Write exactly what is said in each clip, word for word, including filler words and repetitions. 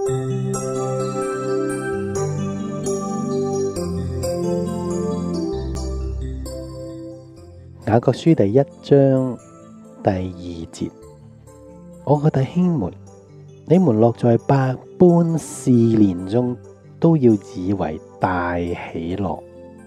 雅各書第一章第二節，我嘅弟兄們，你們落在百般試煉中，都要以為大喜樂。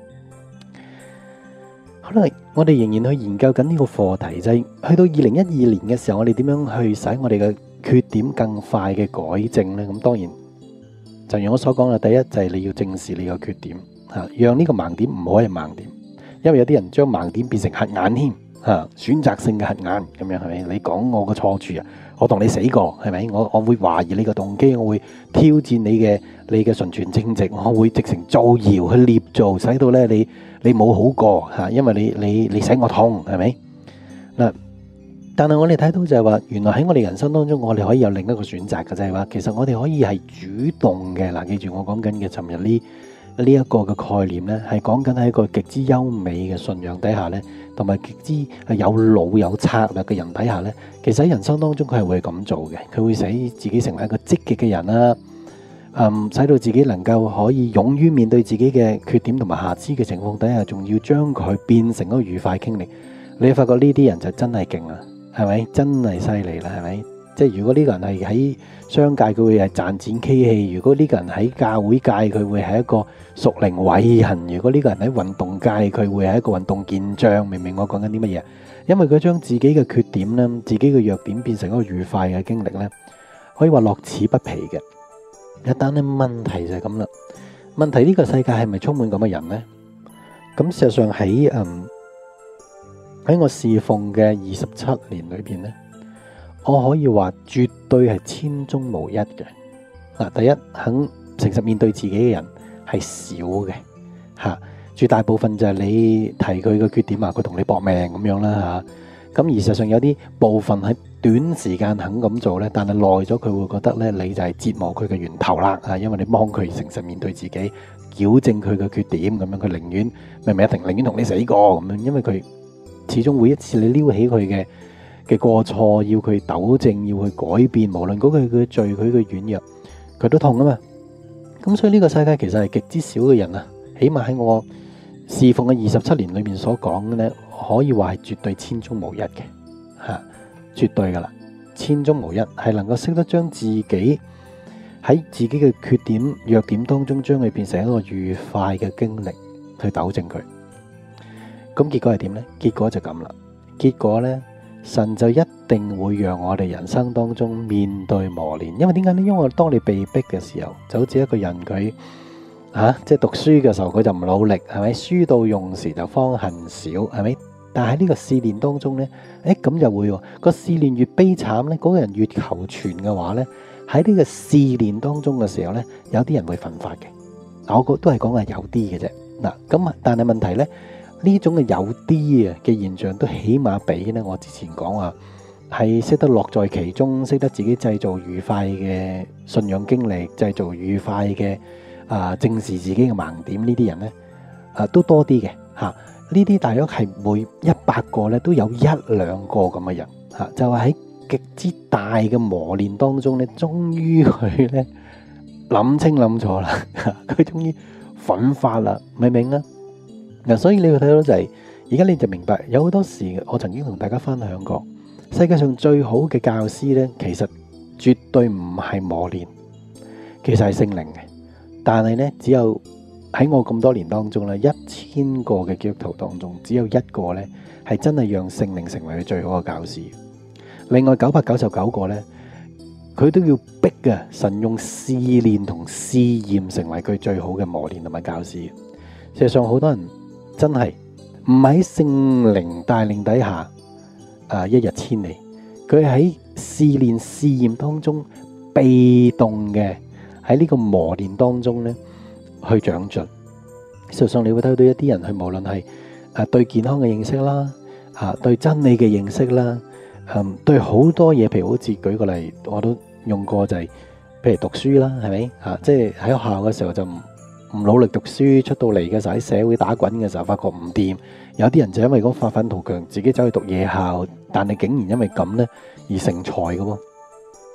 可能我哋仍然去研究緊呢個課題，就係去到二零一二年嘅時候，我哋點樣去使我哋嘅缺點更快嘅改正呢？咁當然，就如我所講嘅，第一就係你要正視你嘅缺點，吓，讓呢個盲點唔可以盲點。因為有啲人將盲點變成瞎眼添，吓，選擇性嘅瞎眼咁樣，係咪？你講我個錯處啊，我同你死過，係咪？我我會懷疑你個動機，我會挑戰你嘅你嘅純全正直，我會直情造謠去捏造，使到咧你你冇好過吓，因為你你你使我痛，係咪？嗱，但係我哋睇到就係話，原來喺我哋人生當中，我哋可以有另一個選擇嘅，就係話，其實我哋可以係主動嘅。嗱，記住我講緊嘅，尋日呢。呢一個嘅概念呢，係講緊喺一個極之優美嘅信仰底下呢，同埋極之有腦有策略嘅人底下呢，其實喺人生當中佢係會咁做嘅，佢會使自己成為一個積極嘅人啦，嗯，使到自己能夠可以勇於面對自己嘅缺點同埋瑕疵嘅情況底下，仲要將佢變成一個愉快經歷。你發覺呢啲人就真係勁啦，係咪？真係犀利啦，係咪？即係如果呢個人係喺商界，佢會係賺錢機器；如果呢個人喺教會界，佢會係一個屬靈偉人；如果呢個人喺運動界，佢會係一個運動健將。明唔明我講緊啲乜嘢？因為佢將自己嘅缺點咧、自己嘅弱點變成一個愉快嘅經歷咧，可以話樂此不疲嘅。一單咧問題就係咁啦。問題呢個世界係咪充滿咁嘅人呢？咁事實上喺嗯喺我侍奉嘅二十七年裏邊咧，我可以話絕對係千中無一嘅。嗱，第一，肯誠實面對自己嘅人係少嘅嚇，絕大部分就係你提佢嘅缺點啊，佢同你搏命咁樣啦嚇。咁而事實上有啲部分喺短時間肯咁做咧，但係耐咗佢會覺得咧，你就係折磨佢嘅源頭啦嚇，因為你幫佢誠實面對自己，矯正佢嘅缺點咁樣，佢寧願明明一定寧願同你死過咁樣，因為佢始終每一次你撩起佢嘅嘅過錯，要佢糾正，要去改變，無論嗰個佢嘅罪，佢嘅軟弱，佢都痛啊嘛。咁所以呢個世界其實係極之少嘅人啊，起碼喺我侍奉嘅二十七年裏面所講嘅咧，可以話係絕對千中無一嘅吓，絕對噶啦，千中無一係能夠識得將自己喺自己嘅缺點、弱點當中，將佢變成一個愉快嘅經歷去糾正佢。咁結果係點呢？結果就咁啦。結果呢，神就一定會讓我哋人生當中面對磨練。因為點解呢？因為當你被逼嘅時候，就好似一個人佢啊，即係讀書嘅時候佢就唔努力，係咪？書到用時就方恨少，係咪？但係喺呢個試煉當中呢，誒咁就會個試煉越悲慘呢，嗰個人越求全嘅話呢，喺呢個試煉當中嘅時候呢，有啲人會奮發嘅。嗱，我覺都係講係有啲嘅啫。嗱，咁啊，但係問題呢。呢種嘅有啲啊嘅現象，都起碼比咧我之前講話係識得樂在其中，識得自己製造愉快嘅信仰經歷，製造愉快嘅啊正視自己嘅盲點呢啲人咧啊都多啲嘅嚇。呢啲大約係每一百個咧都有一兩個咁嘅人嚇，就係喺極之大嘅磨練當中咧，終於佢咧諗清諗楚啦，佢終於奮發啦，明唔明啊？嗱，所以你會睇到就係，而家你就明白，有好多時我曾經同大家分享過，世界上最好嘅教師呢，其實絕對唔係磨練，其實係聖靈嘅。但係呢，只有喺我咁多年當中呢，一千個嘅基督徒當中，只有一個呢係真係讓聖靈成為佢最好嘅教師。另外九百九十九個呢，佢都要逼啊神用試煉同試驗成為佢最好嘅磨練同埋教師。事實上，好多人真係唔喺聖靈帶領底下，啊一日千里，佢喺試煉試驗當中被動嘅喺呢個磨練當中咧去長進。事實上你會睇到一啲人，佢無論係啊對健康嘅認識啦，啊對真理嘅認識啦，嗯對好多嘢，譬如好似舉個例，我都用過就係、是，譬如讀書啦，係咪啊？即係喺學校嘅時候就唔。唔努力讀書，出到嚟嘅時候喺社會打滾嘅時候，發覺唔掂。有啲人就因為嗰發奮圖強，自己走去讀夜校，但係竟然因為咁呢而成才嘅喎。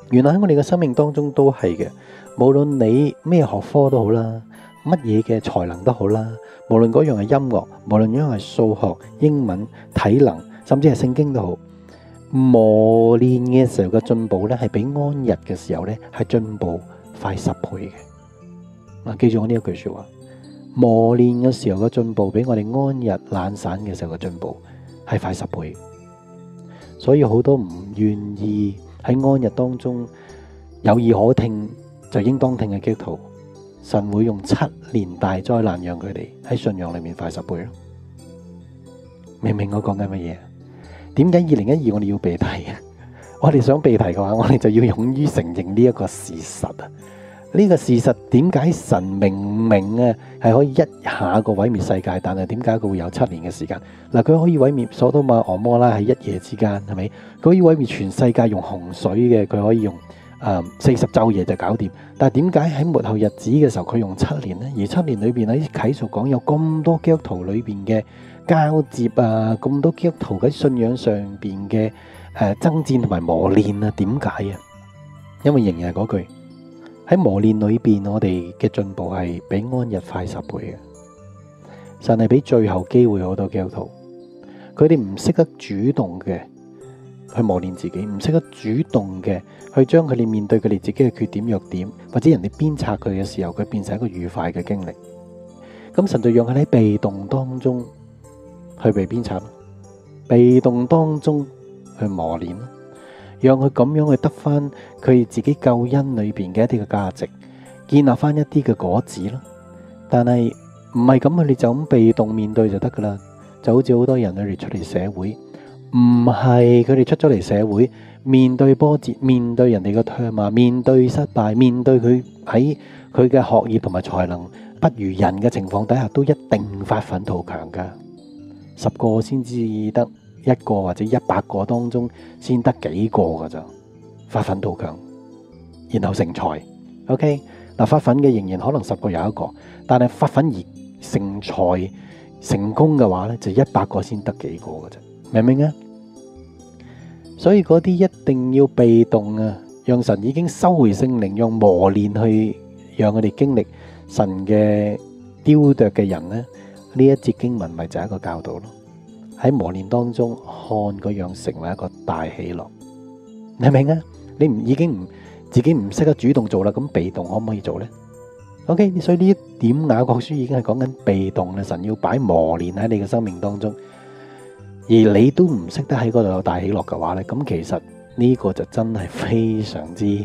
原來喺我哋嘅生命當中都係嘅，無論你咩學科都好啦，乜嘢嘅才能都好啦，無論嗰樣係音樂，無論嗰樣係數學、英文、體能，甚至係聖經都好，磨練嘅時候嘅進步咧，係比安逸嘅時候咧係進步快十倍嘅。嗱，記住我呢一句說話，磨練嘅時候嘅進步比我哋安逸懶散嘅時候嘅進步係快十倍。所以好多唔願意喺安逸當中有耳可聽就應當聽嘅基督徒，神會用七年大災難讓佢哋喺信仰裏面快十倍咯。明唔明我講緊乜嘢？點解二零一二我哋要被提啊？我哋想被提嘅話，我哋就要勇於承認呢一個事實啊！呢個事實點解神明明啊係可以一下個毀滅世界，但係點解佢會有七年嘅時間？嗱，佢可以毀滅所多瑪俄摩拉喺一夜之間，係咪？佢可以毀滅全世界用洪水嘅，佢可以用誒四十晝夜就搞掂。但係點解喺末後日子嘅時候佢用七年呢？而七年裏邊喺啟示講有咁多基督徒裏邊嘅交接啊，咁多基督徒喺信仰上邊嘅誒爭戰同埋磨練啊？點解啊？因為仍然係嗰句。喺磨練裏邊，我哋嘅進步係比安逸快十倍嘅。神係俾最後機會好多基督徒，佢哋唔識得主動嘅去磨練自己，唔識得主動嘅去將佢哋面對佢哋自己嘅缺點弱點，或者人哋鞭策佢嘅時候，佢變成一個愉快嘅經歷。咁神就讓佢喺被動當中去被鞭策，被動當中去磨練。讓佢咁樣去得翻佢自己救恩裏邊嘅一啲嘅價值，建立翻一啲嘅果子咯。但係唔係咁，佢哋就咁被動面對就得噶啦。就好似好多人佢哋出嚟社會，唔係佢哋出咗嚟社會，面對波折，面對人哋嘅唾罵，面對失敗，面對佢喺佢嘅學業同埋才能不如人嘅情況底下，都一定發奮圖強噶。十個先至得一個或者一百個當中先得幾個噶咋，發奮圖強，然後成才。OK， 嗱，發奮嘅仍然可能十個有一個，但係發奮而成才成功嘅話咧，就一百個先得幾個噶咋，明唔明啊？所以嗰啲一定要被動啊，讓神已經收回聖靈，用磨練去讓佢哋經歷神嘅雕琢嘅人咧，呢一節經文咪就係一個教導咯。喺磨練當中，看嗰樣成為一個大喜樂，你明啊？你唔已經唔自己唔識得主動做啦，咁被動可唔可以做呢？ OK， 所以呢一點雅各書已經係講緊被動啦。神要擺磨練喺你嘅生命當中，而你都唔識得喺嗰度有大喜樂嘅話咧，咁其實呢個就真係非常之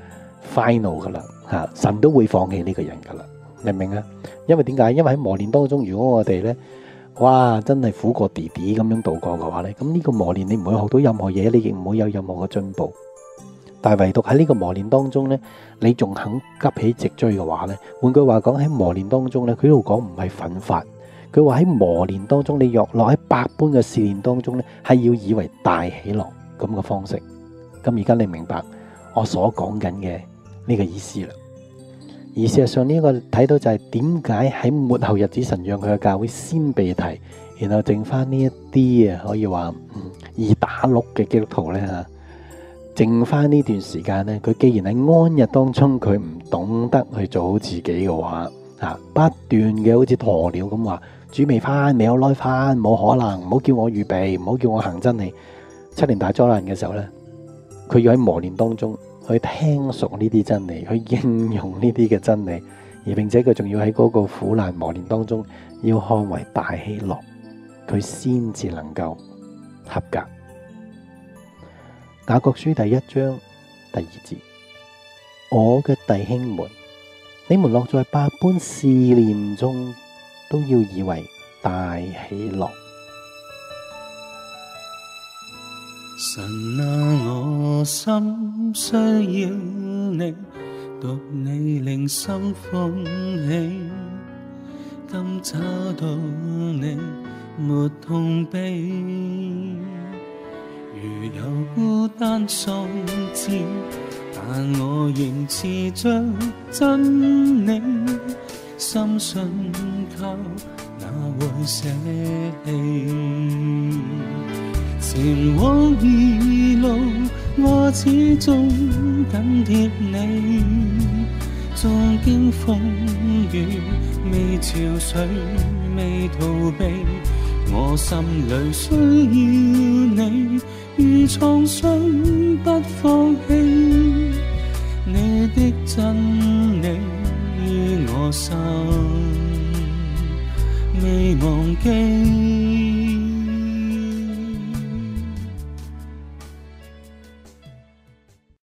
final 噶啦吓，神都會放棄呢個人噶啦，明唔明啊？因為點解？因為喺磨練當中，如果我哋咧，哇，真係苦過弟弟咁樣度過嘅話咧，咁呢個磨練你唔會學到任何嘢，你亦唔會有任何嘅進步。但係唯獨喺呢個磨練當中咧，你仲肯急起直追嘅話咧，換句話講，喺磨練當中咧，佢呢度講唔係奮發，佢話喺磨練當中，你若落喺百般嘅試煉當中咧，係要以為大喜樂咁嘅方式。咁而家你明白我所講緊嘅呢個意思啦。而事實上呢個睇到就係點解喺末後日子神讓佢嘅教會先被提，然後剩翻呢一啲啊，可以話嗯二打六嘅基督徒咧吓。剩翻呢段時間呢，佢既然喺安逸當中，佢唔懂得去做好自己嘅話，啊，不斷嘅好似鴕鳥咁話，主未翻，未有耐翻，冇可能，唔好叫我預備，唔好叫我行真理。七年大災難嘅時候呢，佢要喺磨練當中去聽熟呢啲真理，去應用呢啲嘅真理，而並且佢仲要喺嗰個苦難磨練當中，要看為大喜樂，佢先至能夠合格。雅各書第一章第二節，我嘅弟兄們，你們落在百般試煉中，都要以為大喜樂。 神啊，我心需要你，獨你令心歡喜，今找到你，沒痛悲。如有孤單相知，但我仍持着真理，深信靠那會捨棄。前往異路， 我始終緊貼你，縱經風雨，未潮水，未逃避，我心裏需要你，如創傷不放棄，你的真理於我心，未忘記。